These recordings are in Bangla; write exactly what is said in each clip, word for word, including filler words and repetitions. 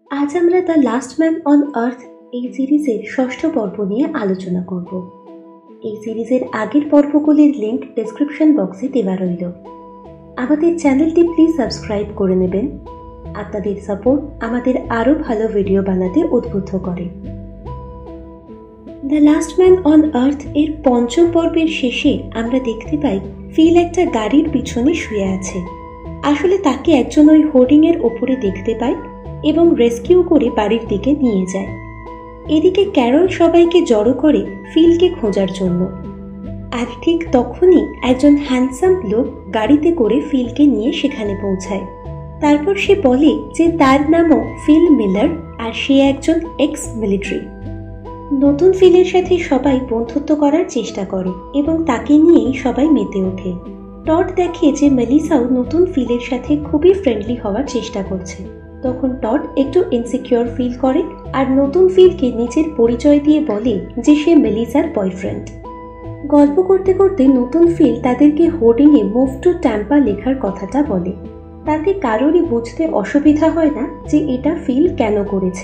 আজ আমরা the last man on earth এই সিরিজের ষষ্ঠ পর্ব নিয়ে আলোচনা করব। এই সিরিজের আগের পর্বগুলির লিঙ্ক ডেসক্রিপশন বক্সে দেওয়া রইল। আমাদের চ্যানেলটি প্লিজ সাবস্ক্রাইব করে নেবেন। আপনাদের সাপোর্ট আমাদের আরও ভালো ভিডিও বানাতে উদ্বুদ্ধ করে। The last man on earth এর পঞ্চম পর্বের শেষে আমরা দেখতে পাই ফিল একটা গাড়ির পিছনে শুয়ে আছে। আসলে তাকে একজন ওই হোর্ডিং এর ওপরে দেখতে পায় এবং রেস্কিউ করে বাড়ির দিকে নিয়ে যায়। এদিকে ক্যারল সবাইকে জড়ো করে ফিলকে খোঁজার জন্য। আর ঠিক তখনই একজন হ্যান্ডসাম লোক গাড়িতে করে ফিলকে নিয়ে সেখানে পৌঁছায়। তারপর সে বলে যে তার নামও ফিল মিলার আর সে একজন এক্স মিলিটারি। নতুন ফিলের সাথে সবাই বন্ধুত্ব করার চেষ্টা করে এবং তাকে নিয়েই সবাই মেতে ওঠে। টড দেখে যে মেলিসাও নতুন ফিলের সাথে খুবই ফ্রেন্ডলি হওয়ার চেষ্টা করছে। তখন টড একটু ইনসিকিউর ফিল করে আর নতুন ফিলকে নিজের পরিচয় দিয়ে বলে যে সে মেলিসার বয়ফ্রেন্ড। গল্প করতে করতে নতুন ফিল তাদেরকে হোর্ডিংয়ে মুভ টু ট্যাম্পা লেখার কথাটা বলে। তাতে কারোরই বুঝতে অসুবিধা হয় না যে এটা ফিল কেন করেছে।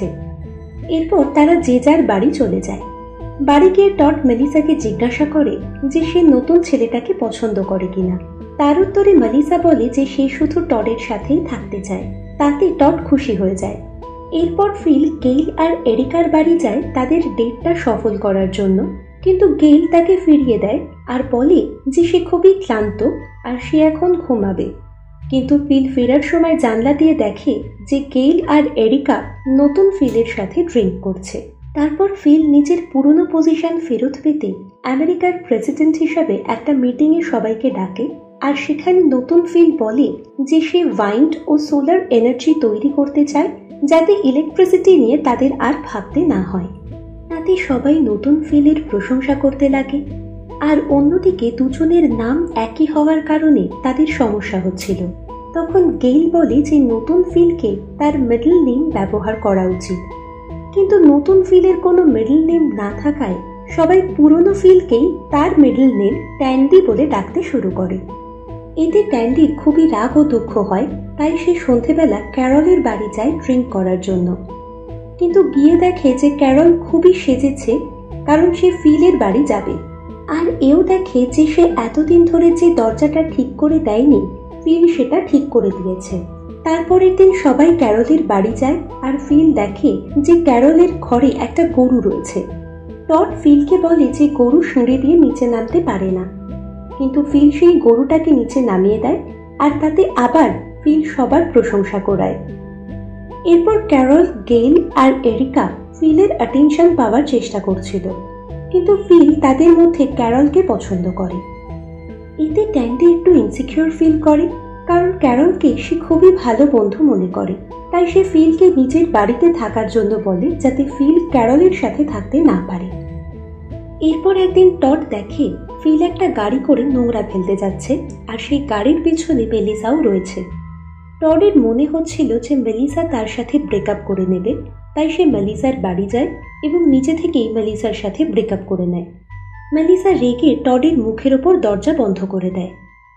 এরপর তারা যে যার বাড়ি চলে যায়। বাড়ি গিয়ে টড মেলিসাকে জিজ্ঞাসা করে যে সে নতুন ছেলেটাকে পছন্দ করে কিনা। তার উত্তরে মেলিসা বলে যে সে শুধু টডের সাথেই থাকতে চায়। তাতে টড খুশি হয়ে যায়। এরপর ফিল গেইল আর এরিকার বাড়ি যায় তাদের ডেটটা সফল করার জন্য, কিন্তু গেইল তাকে ফিরিয়ে দেয় আর বলে যে সে খুবই ক্লান্ত আর সে এখন ঘুমাবে। কিন্তু ফিল ফেরার সময় জানলা দিয়ে দেখে যে গেইল আর এরিকা নতুন ফিলের সাথে ড্রিঙ্ক করছে। তারপর ফিল নিজের পুরনো পজিশন ফেরত পেতে আমেরিকার প্রেসিডেন্ট হিসাবে একটা মিটিংয়ে সবাইকে ডাকে। আর সেখানে নতুন ফিল বলে যে সে ওয়াইন্ড ও সোলার এনার্জি তৈরি করতে চায় যাতে ইলেকট্রিসিটি নিয়ে তাদের আর ভাবতে না হয়। তাতে সবাই নতুন ফিলের প্রশংসা করতে লাগে। আর অন্যদিকে দুজনের নাম একই হওয়ার কারণে তাদের সমস্যা হচ্ছিল। তখন গেইল বলে যে নতুন ফিলকে তার মিডল নেম ব্যবহার করা উচিত, কিন্তু নতুন ফিলের কোনো মিডল নেম না থাকায় সবাই পুরনো ফিলকেই তার মিডল নেম ট্যান্ডি বলে ডাকতে শুরু করে। এতে ট্যান্ডির খুবই রাগ ও দুঃখ হয়, তাই সে সন্ধেবেলা ক্যারলের বাড়ি যায় ড্রিঙ্ক করার জন্য। কিন্তু গিয়ে দেখে যে ক্যারল খুবই সেজেছে, কারণ সে ফিলের বাড়ি যাবে। আর এও দেখে যে সে এতদিন ধরে যে দরজাটা ঠিক করে দেয়নি ফিল সেটা ঠিক করে দিয়েছে। তারপরের দিন সবাই ক্যারলের বাড়ি যায় আর ফিল দেখে যে ক্যারলের ঘরে একটা গরু রয়েছে। টড ফিলকে বলে যে গরু সিঁড়ি দিয়ে নিচে নামতে পারে না, কিন্তু ফিল সেই গরুটাকে নিচে নামিয়ে দেয় আর তাতে আবার ফিল সবার প্রশংসা করায়। এরপর ক্যারল, গেইল আর এরিকা ফিলের অ্যাটেনশন পাওয়ার চেষ্টা করছিল, কিন্তু ফিল তাদের মধ্যে ক্যারলকে পছন্দ করে। এতে ট্যান্ডি একটু ইনসিকিউর ফিল করে, কারণ ক্যারলকে সে খুবই ভালো বন্ধু মনে করে। তাই সে ফিলকে নিজের বাড়িতে থাকার জন্য বলে যাতে ফিল ক্যারলের সাথে থাকতে না পারে। এরপর একদিন টড দেখে ফিল একটা গাড়ি করে নোংরা ফেলতে যাচ্ছে আর সেই গাড়ির পিছনে মেলিসাও রয়েছে। টডের মনে হচ্ছিল যে মেলিসা তার সাথে ব্রেকআপ করে নেবে, তাই সে মেলিসার বাড়ি যায় এবং নিজে থেকেই মেলিসার সাথে ব্রেকআপ করে নেয়। মেলিসা রেগে টডের মুখের ওপর দরজা বন্ধ করে দেয়।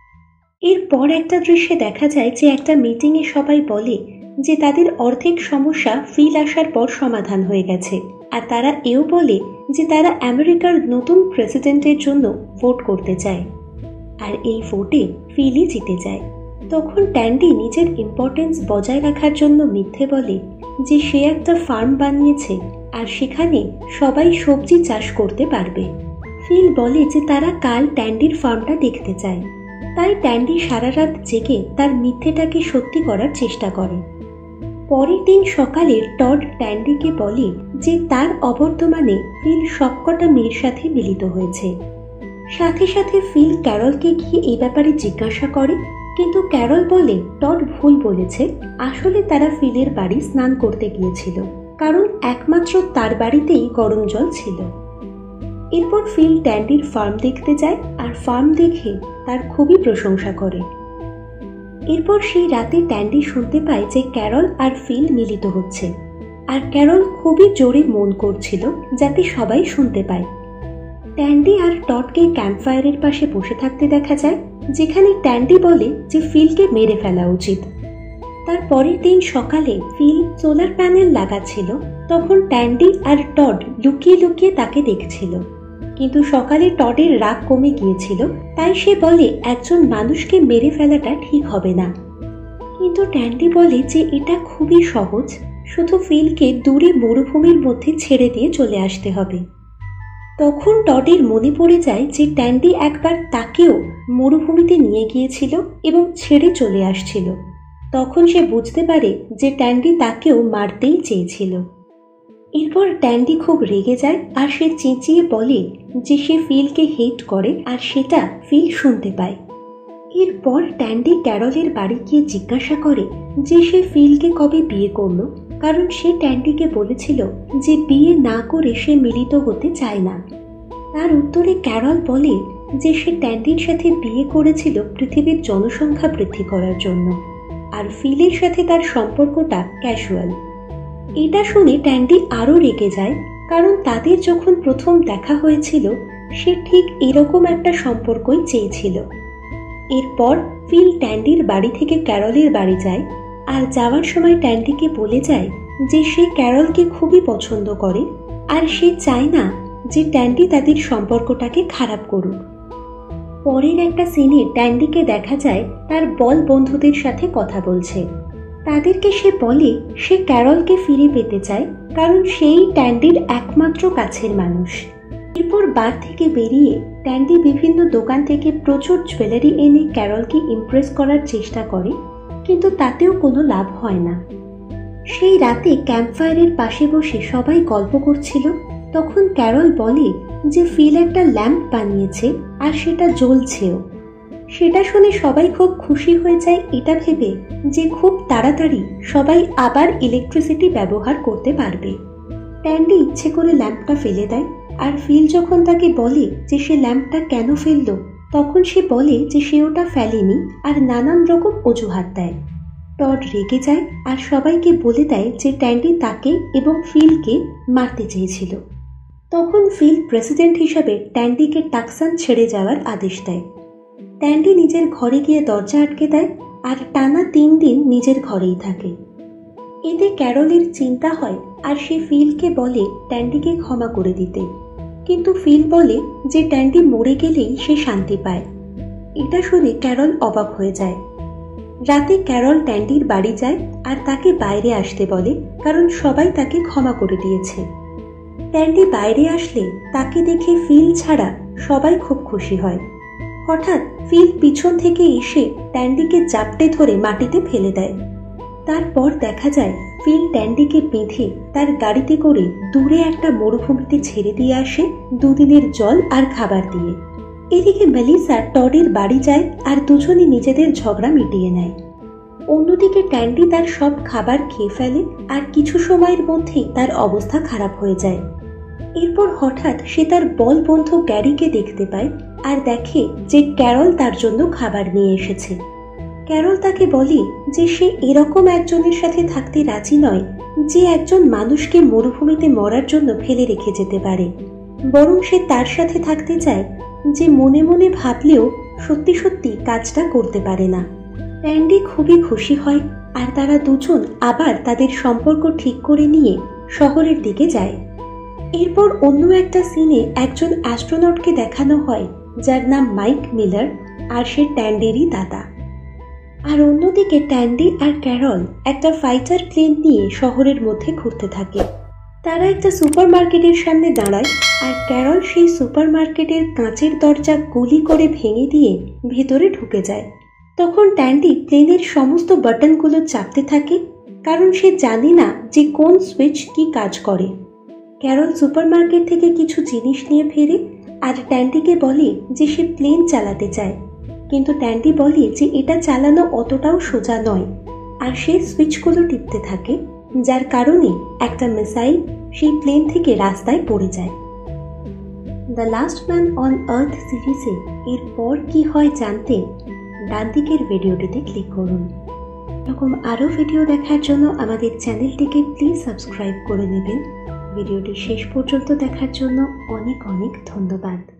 এরপর একটা দৃশ্যে দেখা যায় যে একটা মিটিংয়ে সবাই বলে যে তাদের অর্ধেক সমস্যা ফিল আসার পর সমাধান হয়ে গেছে। আর তারা এও বলে যে তারা আমেরিকার নতুন প্রেসিডেন্টের জন্য ভোট করতে চায়। আর এই ভোটে ফিলই জিতে যায়। তখন ট্যান্ডি নিজের ইম্পর্টেন্স বজায় রাখার জন্য মিথ্যে বলে যে সে একটা ফার্ম বানিয়েছে আর সেখানে সবাই সবজি চাষ করতে পারবে। ফিল বলে যে তারা কাল ট্যান্ডির ফার্মটা দেখতে চায়। তাই ট্যান্ডি সারা রাত জেগে তার মিথ্যেটাকে সত্যি করার চেষ্টা করে। পরের দিন সকালে টড ট্যান্ডিকে বলে যে তার অবর্তমানে ফিল সবকটা মেয়ের সাথে মিলিত হয়েছে। সাথে সাথে ফিল ক্যারলকে গিয়ে এই ব্যাপারে জিজ্ঞাসা করে, কিন্তু ক্যারল বলে টড ভুল বলেছে, আসলে তারা ফিলের বাড়ি স্নান করতে গিয়েছিল, কারণ একমাত্র তার বাড়িতেই গরম জল ছিল। এরপর ফিল ট্যান্ডির ফার্ম দেখতে যায় আর ফার্ম দেখে তার খুবই প্রশংসা করে। এরপর সেই রাতে ট্যান্ডি শুনতে পায় যে ক্যারল আর ফিল মিলিত হচ্ছে, আর ক্যারল খুবই জোরে মন করছিল যাতে সবাই শুনতে পায়। ট্যান্ডি আর টডকে ক্যাম্পফায়ারের পাশে বসে থাকতে দেখা যায়, যেখানে ট্যান্ডি বলে যে ফিলকে মেরে ফেলা উচিত। তার পরের দিন সকালে ফিল সোলার প্যানেল লাগাচ্ছিল, তখন ট্যান্ডি আর টড লুকিয়ে লুকিয়ে তাকে দেখছিল। কিন্তু সকালে টডের রাগ কমে গিয়েছিল, তাই সে বলে একজন মানুষকে মেরে ফেলাটা ঠিক হবে না। কিন্তু ট্যান্ডি বলে যে এটা খুবই সহজ, শুধু ফিলকে দূরে মরুভূমির মধ্যে ছেড়ে দিয়ে চলে আসতে হবে। তখন টডের মনে পড়ে যায় যে ট্যান্ডি একবার তাকেও মরুভূমিতে নিয়ে গিয়েছিল এবং ছেড়ে চলে আসছিল। তখন সে বুঝতে পারে যে ট্যান্ডি তাকেও মারতেই চেয়েছিল। এরপর ট্যান্ডি খুব রেগে যায় আর সে চেঁচিয়ে বলে যে সে ফিলকে হেট করে, আর সেটা ফিল শুনতে পায়। এরপর ট্যান্ডি ক্যারলের বাড়ি গিয়ে জিজ্ঞাসা করে যে সে ফিলকে কবে বিয়ে করলো, কারণ সে ট্যান্ডিকে বলেছিল যে বিয়ে না করে সে মিলিত হতে চায় না। তার উত্তরে ক্যারল বলে যে সে ট্যান্ডির সাথে বিয়ে করেছিল পৃথিবীর জনসংখ্যা বৃদ্ধি করার জন্য, আর ফিলের সাথে তার সম্পর্কটা ক্যাজুয়াল। এটা শুনে ট্যান্ডি আরও রেগে যায়, কারণ তাদের যখন প্রথম দেখা হয়েছিল সে ঠিক এরকম একটা সম্পর্কই চেয়েছিল। এরপর ফিল ট্যান্ডির বাড়ি থেকে ক্যারলের বাড়ি যায়, আর যাওয়ার সময় ট্যান্ডিকে বলে যায় যে সে ক্যারলকে খুবই পছন্দ করে আর সে চায় না যে ট্যান্ডি তাদের সম্পর্কটাকে খারাপ করুক। পরের একটা সিনে ট্যান্ডিকে দেখা যায় তার বল বন্ধুদের সাথে কথা বলছে। তাদেরকে সে বলে সে ক্যারলকে ফিরে পেতে চায়, কারণ সেই ট্যান্ডির একমাত্র কাছের মানুষ। এরপর বার থেকে বেরিয়ে ট্যান্ডি বিভিন্ন দোকান থেকে প্রচুর জুয়েলারি এনে ক্যারলকে ইমপ্রেস করার চেষ্টা করে, কিন্তু তাতেও কোনো লাভ হয় না। সেই রাতে ক্যাম্পফায়ারের পাশে বসে সবাই গল্প করছিল। তখন ক্যারল বলে যে ফিল একটা ল্যাম্প বানিয়েছে আর সেটা জ্বলছেও। সেটা শুনে সবাই খুব খুশি হয়ে যায়, এটা ভেবে যে খুব তাড়াতাড়ি সবাই আবার ইলেকট্রিসিটি ব্যবহার করতে পারবে। ট্যান্ডি ইচ্ছে করে ল্যাম্পটা ফেলে দেয়, আর ফিল যখন তাকে বলে যে সে ল্যাম্পটা কেন ফেললো, তখন সে বলে যে সে ওটা ফেলেনি আর নানান রকম অজুহাত দেয়। টড রেগে যায় আর সবাইকে বলে দেয় যে ট্যান্ডি তাকে এবং ফিলকে মারতে চেয়েছিল। তখন ফিল প্রেসিডেন্ট হিসাবে ট্যান্ডিকে টাকসান ছেড়ে যাওয়ার আদেশ দেয়। ট্যান্ডি নিজের ঘরে গিয়ে দরজা আটকে দেয় আর টানা তিন দিন নিজের ঘরেই থাকে। এতে ক্যারলের চিন্তা হয় আর সে ফিলকে বলে ট্যান্ডিকে ক্ষমা করে দিতে, কিন্তু ফিল বলে যে ট্যান্ডি মরে গেলেই সে শান্তি পায়। এটা শুনে ক্যারল অবাক হয়ে যায়। রাতে ক্যারল ট্যান্ডির বাড়ি যায় আর তাকে বাইরে আসতে বলে, কারণ সবাই তাকে ক্ষমা করে দিয়েছে। ট্যান্ডি বাইরে আসলে তাকে দেখে ফিল ছাড়া সবাই খুব খুশি হয়। হঠাৎ ফিল পিছন থেকে এসে ট্যান্ডিকে জাপটে ধরে মাটিতে ফেলে দেয়। তারপর দেখা যায় ফিল ট্যান্ডিকে বেঁধে তার গাড়িতে করে দূরে একটা মরুভূমিতে ছেড়ে দিয়ে আসে দুদিনের জল আর খাবার দিয়ে। এদিকে মেলিসা টডের বাড়ি যায় আর দুজনে নিজেদের ঝগড়া মিটিয়ে নেয়। অন্যদিকে ট্যান্ডি তার সব খাবার খেয়ে ফেলে আর কিছু সময়ের মধ্যেই তার অবস্থা খারাপ হয়ে যায়। এরপর হঠাৎ সে তার বল বন্ধু গ্যারিকে দেখতে পায় আর দেখে যে ক্যারল তার জন্য খাবার নিয়ে এসেছে। ক্যারল তাকে বলে যে সে এরকম একজনের সাথে থাকতে রাজি নয় যে একজন মানুষকে মরুভূমিতে মরার জন্য ফেলে রেখে যেতে পারে, বরং সে তার সাথে থাকতে চায় যে মনে মনে ভাবলেও সত্যি সত্যি কাজটা করতে পারে না। ট্যান্ডি খুবই খুশি হয় আর তারা দুজন আবার তাদের সম্পর্ক ঠিক করে নিয়ে শহরের দিকে যায়। এরপর অন্য একটা সিনে একজন অ্যাস্ট্রোনটকে দেখানো হয় যার নাম মাইক মিলার, আর সে ট্যান্ডিরই দাদা। আর অন্যদিকে ট্যান্ডি আর ক্যারল একটা ফাইটার প্লেন নিয়ে শহরের মধ্যে ঘুরতে থাকে। তারা একটা সুপার মার্কেটের সামনে দাঁড়ায় আর ক্যারল সেই সুপার মার্কেটের কাঁচের দরজা গুলি করে ভেঙে দিয়ে ভেতরে ঢুকে যায়। তখন ট্যান্ডি প্লেনের সমস্ত বাটনগুলো চাপতে থাকে, কারণ সে জানে না যে কোন সুইচ কি কাজ করে। ক্যারল সুপার মার্কেট থেকে কিছু জিনিস নিয়ে ফেরে আর ট্যান্ডিকে বলে যে সে প্লেন চালাতে চায়, কিন্তু ট্যান্ডি বলে যে এটা চালানো অতটাও সোজা নয়, আর সে সুইচগুলো টিপতে থাকে, যার কারণে একটা মিসাইল সেই প্লেন থেকে রাস্তায় পড়ে যায়। The last man on Earth সিরিজে এরপর কি হয় জানতে ডান দিকের ভিডিওটিতে ক্লিক করুন। এরকম আরও ভিডিও দেখার জন্য আমাদের চ্যানেলটিকে প্লিজ সাবস্ক্রাইব করে নেবেন। ভিডিওটি শেষ পর্যন্ত দেখার জন্য অনেক অনেক ধন্যবাদ।